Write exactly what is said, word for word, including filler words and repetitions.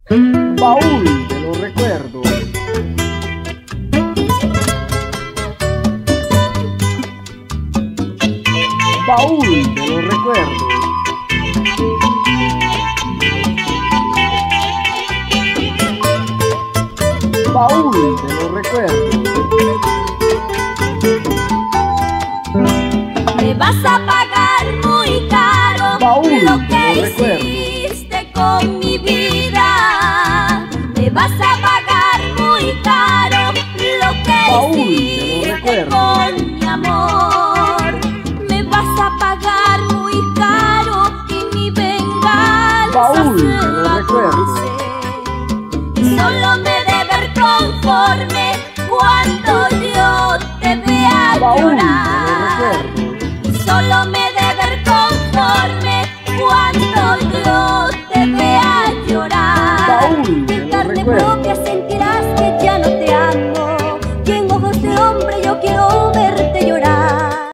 Baúl de los recuerdos. Baúl de los recuerdos. Baúl de los recuerdos. Me vas a pagar muy caro Baúl lo de que los recuerdos. hiciste con mi vida. Me vas a pagar muy caro lo que Baúl de los hiciste recuerdos. con mi amor. Me vas a pagar muy caro y mi venganza Baúl de los será recuerdos. dulce. Y solo me de ver conforme cuando yo te vea Baúl de los llorar. recuerdos. Solo me de ver conforme cuando yo te vea llorar. Baúl de De los carne recuerdos. propia sentirás que ya no te amo, que en ojos de hombre yo quiero